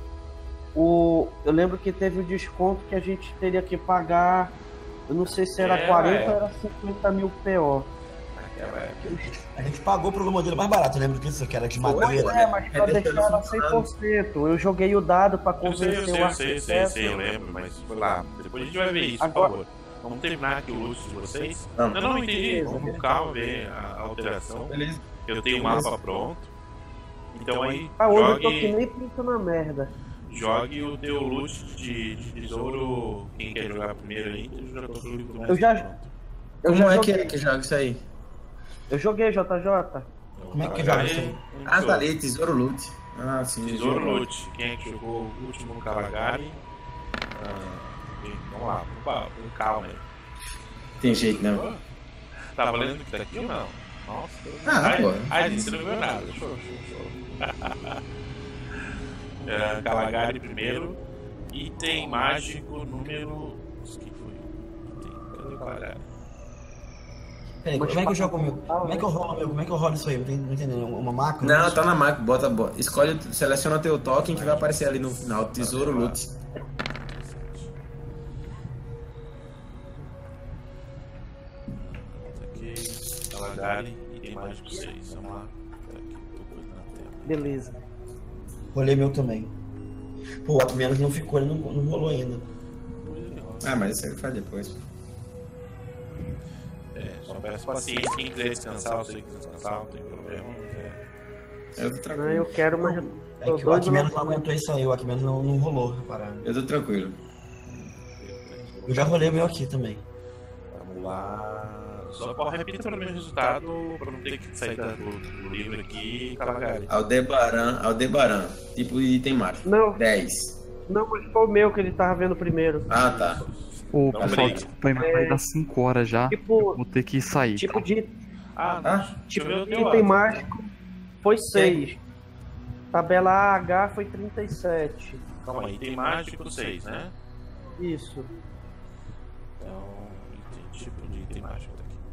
O, eu lembro que teve um desconto que a gente teria que pagar. Eu não sei se era É, quarenta é. ou era cinquenta mil P O. Naquela época. A gente pagou pelo modelo mais barato, lembra disso? Que era de Foi, madeira. É, mas pra É, deixa deixar ele ela cem por cento. Eu joguei o dado pra Eu sei, eu convencer sei, o eu sei, eu sei, eu arquiteto. sei, eu lembro, mas foi lá. Depois a gente vai ver isso, por Agora- favor. Vamos terminar aqui o loot de vocês. Não. Não, não, entendi. Vamos com calma ver a alteração. Beleza. Eu tenho o mapa pronto. Então aí, Ah, hoje eu tô que jogue, nem pinto na merda. jogue o teu loot de, de tesouro. Quem quer jogar primeiro aí, eu já tô com o livro do Eu já- mestre pronto. Eu Como já é que joguei. é que joga isso aí? Eu joguei, J J. Como é que Aí, joga isso aí? um Ah, tesouro. tá ali, Tesouro Loot. Ah, sim. Tesouro jogo. Loot. Quem é que jogou o último Calagari? Ah, vamos lá, com com calma aí. Tem jeito, não. Tá valendo que tá aqui ou não? Nossa, Ah, ai, pô. ai, você não viu nada. Show, show, show. é, Calagari primeiro. Item mágico número. O que foi? Item. Cadê o Calagari? Peraí, como é que eu jogo meu? Como é que eu rolo meu? Como é que eu rolo isso aí? Não tô não entendendo. Uma macro? Não, tá na macro, bota, bota. Escolhe, seleciona teu token que vai aparecer ali no final. Tesouro Loot. Aqui, Calagari, item mágico seis. Vamos lá. Tá aqui, tô coisa na tela. Beleza. Rolei meu também. Pô, o outro menos não ficou, ele não, não rolou ainda. Ah, mas isso aí faz depois. É, só peço paciência. Quem quiser descansar, você quiser descansar, não tem problema. mas é- Eu tô Não, tranquilo. eu quero, mas. É tô que o Aqui doido menos na- não aguentou isso aí, o Aqui menos não, não rolou, reparado. Eu tô tranquilo. Eu já rolei o meu aqui também. Vamos lá. Só pode repetir pelo mesmo resultado pra não ter que sair da- do, do livro aqui, Calagari. Aldebaran, Aldebaran. Tipo de item mágico. Não, dez. não, mas foi o meu que ele tava vendo primeiro. Ah, tá. Ô, Não pessoal, briga. desculpa aí, mas vai dar cinco horas já. Tipo, Vou ter que sair. tipo de Ah, Ah, deixa eu tipo, ver o teu item lado. mágico foi seis. Tabela A H foi trinta e sete. Calma aí, item mágico seis, né? Isso. Então, item, tipo de item mágico tá aqui.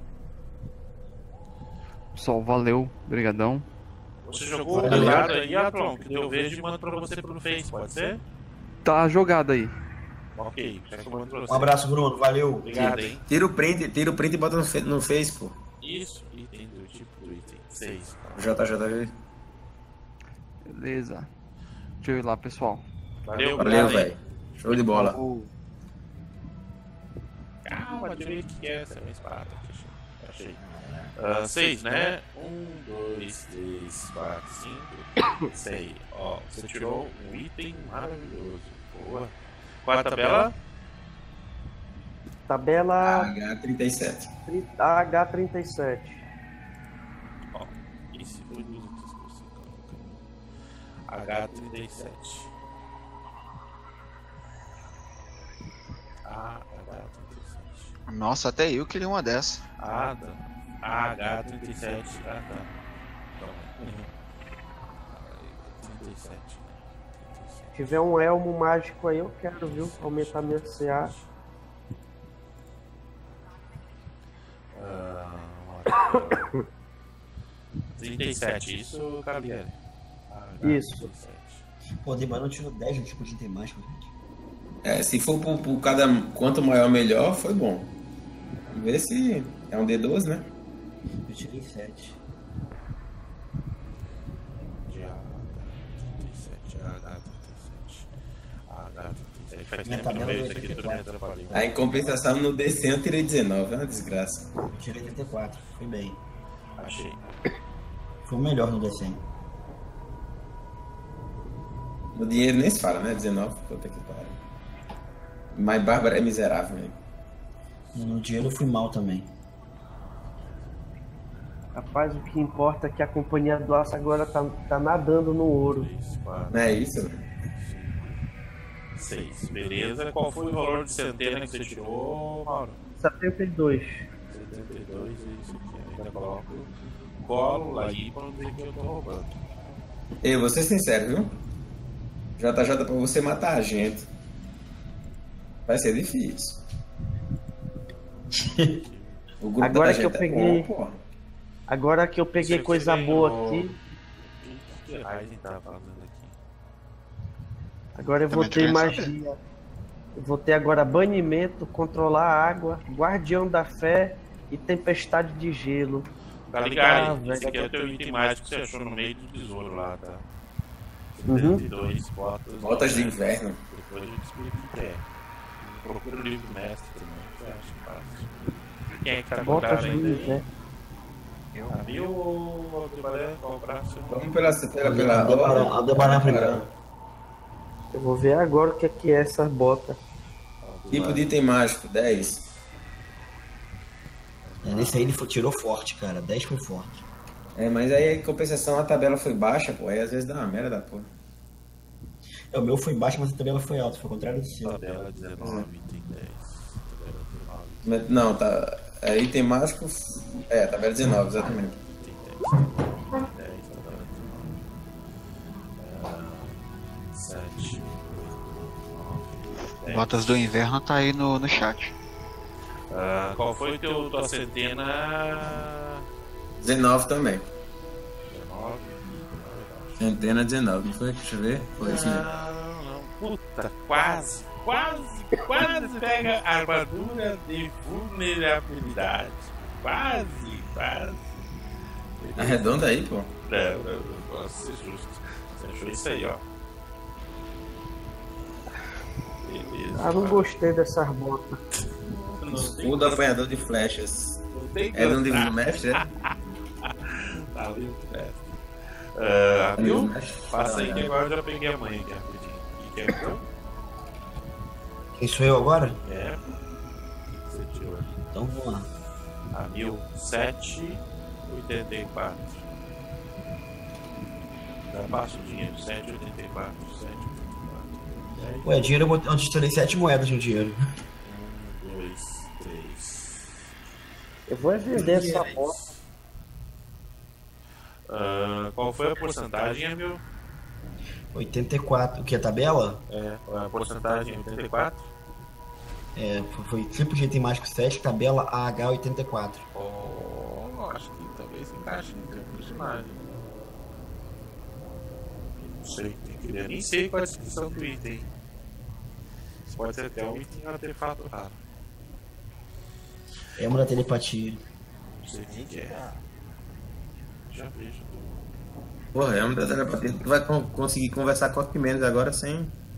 Pessoal, valeu, brigadão. Você jogou o Valeu. dado aí, Atlon, que eu vejo e mando pra você pro Face, pode ser? Tá jogado aí. Ok, já que eu mando pra você. Um abraço, Bruno, valeu. Obrigado, hein? Tira o print, tira o print e bota no, fe- no Face, pô. Isso, item do tipo do item seis. J J V. Beleza. Deixa eu ir lá, pessoal. Valeu, Valeu, obrigado, hein? velho. Show de bola. Calma, deixa eu ver o que é essa minha espada aqui. Achei. Uh, seis, né? Um, dois, três, quatro, cinco, seis. Ó, você tirou um item maravilhoso. Boa. Qual a tabela? Tabela H trinta e sete. H trinta e sete. Ó, esse foi dos itens que você colocou. H trinta e sete. Ah, H trinta e sete. Nossa, até eu queria uma dessa. Ah, tá. H trinta e sete. Ah, tá. Então, trinta e sete. Se tiver um elmo mágico aí, eu quero, viu? Aumentar minha C A. Ah, trinta e sete, isso, Gabriel? Isso. Pô, Debarão tirou dez no tipo de item mágico, gente. É, se for por, por cada. Quanto maior, melhor, foi bom. Vamos ver se é um D doze, né? Eu tirei sete. De H trinta e sete, H trinta e sete. H trinta e sete. Faz Minha tempo que eu tabela vejo é isso aqui, tudo me atrapalhou. Aí, em compensação, no D C eu tirei dezenove, é uma desgraça. Eu tirei trinta e quatro, fui bem. Achei. Foi o melhor no D cem. No dinheiro nem se fala, né? dezenove, puta que pariu. Mas Bárbara é miserável, né? No dinheiro eu fui mal também. Rapaz, o que importa é que a Companhia do Aço agora tá, tá nadando no ouro. três, quatro, Não é isso? seis. Beleza. Qual foi o valor de centena que você tirou, Mauro? setenta e dois. setenta e dois, é isso aqui. Ainda coloco colo aí pra não dizer que eu tô roubando. Eu vou ser sincero, viu? J J, pra você matar a gente, vai ser difícil. O grupo Agora da que gente eu peguei- é bom, porra. Agora que eu peguei Você coisa ganhou- boa aqui, O que a gente tá falando aqui? agora eu vou Também ter queria saber. magia. Eu vou ter agora banimento, controlar a água, guardião da fé e tempestade de gelo. Caligari, Ah, esse aqui é o teu item mágico que você achou no meio do tesouro lá, tá? Uhum. setenta e dois botas. Botas de inverno. Depois a gente explica o que é. Procura o livro do mestre também, que você acha fácil. Quem é que tá Botas comprado de ainda? inverno. A mil ou Aldebarão? Qual o braço? Vamos pela, pela, pela Aldebarão, Aldebarão primeiro. Eu vou ver agora o que é que é essa bota. Tipo de item mágico, dez. É, nesse aí ele foi- tirou forte, cara. dez foi forte. É, mas aí em compensação a tabela foi baixa, pô. Aí às vezes dá uma merda, pô. É, o meu foi baixo, mas a tabela foi alta. Foi ao contrário do seu. Tabela dezenove, item dez. Tabela dezenove, Mas, não, tá. É, item mágico. É, tabela dezenove, exatamente. item dez. dez, tabela dezenove. Ah, sete, oito, nove, dez. Botas do Inverno tá aí no, no chat. Ah, qual foi o teu, tua centena? dezenove também. dezenove. Centena dezenove, não foi? Deixa eu ver. Foi isso mesmo. Não, não. Puta, quase, quase, quase pega a armadura de vulnerabilidade. Quase, quase. Arredonda aí, pô. Não, não, não posso ser justo. Você achou isso aí, ó. Beleza. Ah, não gostei dessas botas. Não tem Escudo apanhador de flechas. Não tem É no livro gostar. do mestre, é? Tá livre, né? Ah, É no livro viu? do mestre? Passa aí que agora eu já peguei a mãe aqui rapidinho. O que é que eu? Quem sou eu agora? É. O que você tirou aqui? Então vamos lá. A mil setecentos e oitenta e quatro. Já passa o dinheiro. setecentos e oitenta e quatro. setecentos e oitenta e quatro. Ué, dinheiro eu botei- antes tirei sete moedas no dinheiro. um, dois, três. Eu vou é vender essa bota. Ah, qual foi a porcentagem, meu? oitenta e quatro. O que? A tabela? É, a porcentagem oitenta e quatro. É, foi- foi tipo de item mágico sete, tabela A H oitenta e quatro. Oh, acho que talvez encaixe em termos de imagem. Não sei, tem que ver. Nem sei qual é a descrição do item. Isso pode ser até um item artefato raro. É uma da telepatia. Não sei nem o que é. Já vejo. Porra, é uma da telepatia. Tu vai con- conseguir conversar com a Quimenes agora sem.